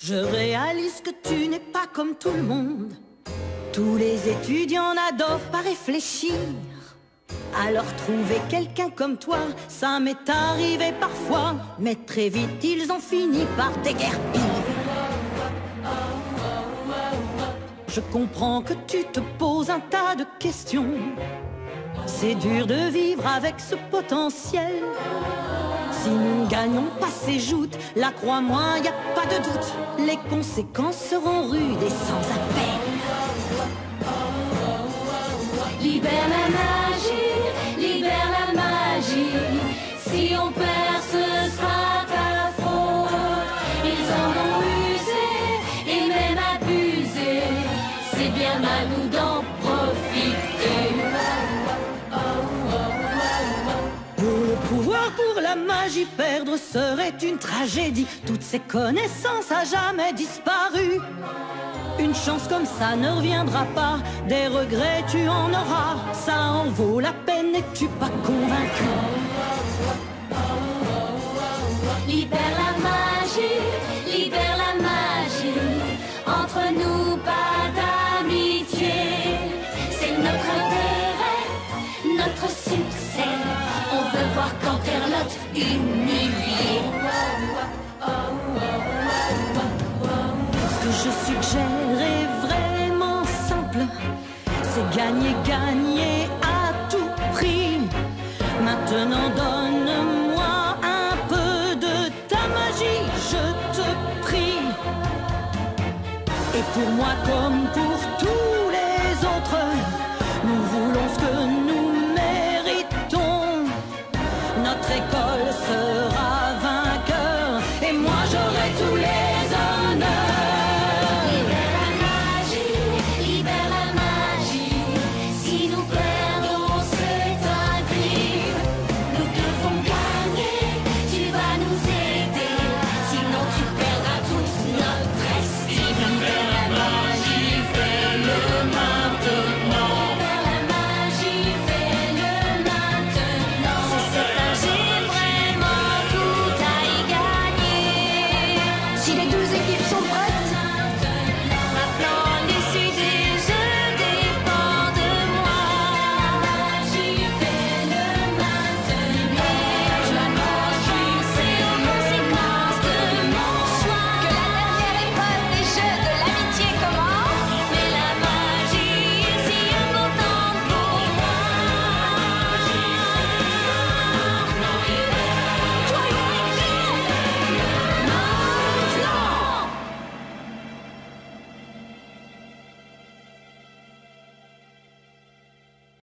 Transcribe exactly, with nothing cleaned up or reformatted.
Je réalise que tu n'es pas comme tout le monde. Tous les étudiants n'adorent pas réfléchir. Alors trouver quelqu'un comme toi, ça m'est arrivé parfois. Mais très vite ils ont fini par déguerpir. Je comprends que tu te poses un tas de questions. C'est dur de vivre avec ce potentiel. Si nous ne gagnons pas ces joutes, là crois-moi, y a pas de doute, les conséquences seront rudes et sans appel. Libère la magie, libère la magie. Si on perd, ce sera ta faute. Ils en ont usé et même abusé. C'est bien à nous d'en profiter. Pour le pouvoir, pour la magie, perdre serait une tragédie. Toutes ces connaissances à jamais disparu. Une chance comme ça ne reviendra pas. Des regrets tu en auras. Ça en vaut la peine, n'es-tu pas convaincu? Libère la magie, libère la magie. Entre nous pas d'amitié. C'est notre intérêt, notre succès. On veut voir qu'Enterlot humilié. Ce que je suggère est vraiment simple. C'est gagner, gagner à tout prix. Maintenant donne-moi un peu de ta magie, je te prie. Et pour moi comme pour tout